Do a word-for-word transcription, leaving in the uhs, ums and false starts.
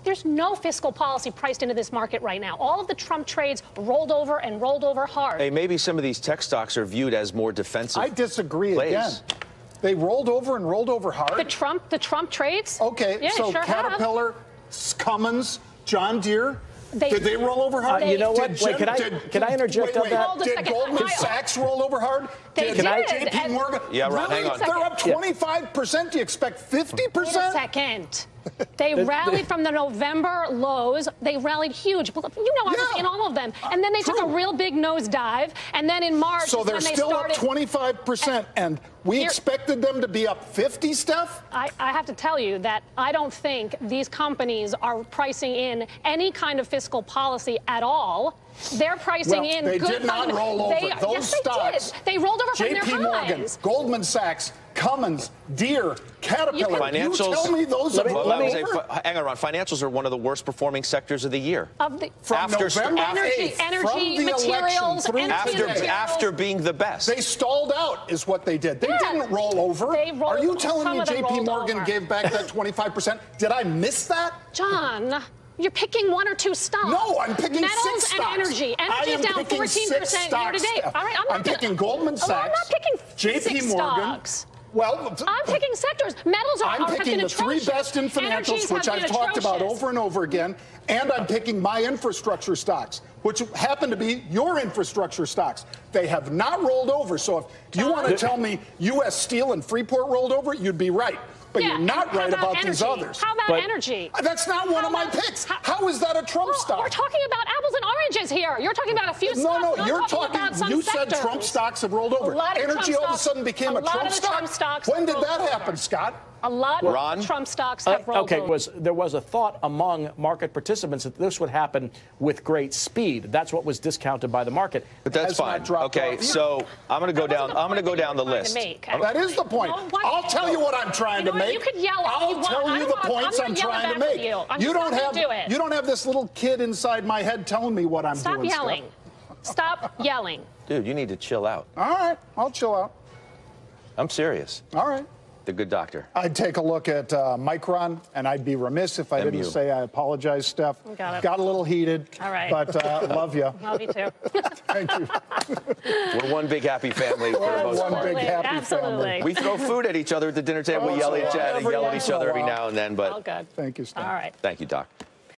there's no fiscal policy priced into this market right now. All of the Trump trades rolled over and rolled over hard. Hey, maybe some of these tech stocks are viewed as more defensive. I disagree plays. again. They rolled over and rolled over hard. The Trump, the Trump trades? Okay, yeah, so sure Caterpillar, have. Cummins, John Deere. They, did they roll over hard? Uh, you know what? Did Wait, can I did, can I interject wait, wait, on that? Did Goldman Sachs roll over hard? They did did. I, J P Morgan? Yeah, Ron, really? hang on. They're up twenty-five percent. Do you expect fifty percent? Wait a second. They rallied from the November lows. They rallied huge. You know, I was Yeah. in all of them. And then they True. took a real big nosedive. And then in March, So they're when they still started, up twenty-five percent, and we Here- expected them to be up fifty, Steph? I, I have to tell you that I don't think these companies are pricing in any kind of fiscal policy at all. They're pricing Well, in they good did not fund- roll over. They, Those yes, stocks. They did. They rolled over from J their P Morgan, highs. Goldman Sachs, Cummins, Deere, Caterpillar. Financials- You tell me those Let have me- rolled Well, I would over? say, fi- hang on, Ron. Financials are one of the worst performing sectors of the year. Of the, From after November after- energy, eighth, energy, from the materials, election through energy after today. materials. after being the best. They stalled out, is what they did. They Yeah. didn't roll over. They rolled- Are you telling some me of them J P rolled Morgan over. gave back that twenty-five percent? Did I miss that? John, you're picking one or two stocks. No, I'm picking Metals six and stocks. energy. I Energy am is down picking fourteen six percent year to stocks, date. Steph. All right, I'm, not I'm gonna, picking Goldman Oh, I'm Sachs, not picking J P six Morgan. stocks. Well, I'm picking sectors. Metals are I'm are, have picking been the three atrocious. best in Energies financials, which have I've been talked about atrocious. over and over again, and I'm picking my infrastructure stocks, which happen to be your infrastructure stocks. They have not rolled over. So if you John? want to tell me U S Steel and Freeport rolled over, you'd be right. But Yeah, you're not how right about about these energy? others. How about But- energy? That's not one How of my about- picks. how- How is that a Trump Well, stock? We're talking about apples and oranges here. You're talking about a few No, stocks. no, I'm you're talking, talking. about some You sectors. said Trump stocks have rolled over. A lot of Energy Trump all of a stocks- sudden became a a, lot Trump of the stock. Trump stocks when have did rolled that over. happen, Scott? A lot Ron? of Trump stocks Uh, have rolled okay, over. was there was a thought among market participants that this would happen with great speed. That's what was discounted by the market. But that's Has not fine. dropped Okay, off. so I'm going to go That down. wasn't the I'm going to point go that down the you were trying list. to make. That is the point. No, what- I'll tell you what I'm trying You know to what? make. You could yell all I'll you want. tell I you don't the want- points I'm I'm not yelling trying to back at make. you. I'm You just don't not have gonna do it. you don't have this little kid inside my head telling me what I'm Stop doing. Steph. yelling. Stop yelling. Dude, you need to chill out. All right, I'll chill out. I'm serious. All right. The good doctor. I'd take a look at uh, Micron, and I'd be remiss if I M U. didn't say I apologize, Steph. Got it. Got a little heated. All right. But uh, love you. Love you too. Thank you. We're one big happy family for the We're most one part. big happy Absolutely. family. We throw food at each other at the dinner table. Oh, We yell at each yeah, other, every yell at once each in a other every while. now and then. All But good. Thank you, Steph. All right. thank you, Doc.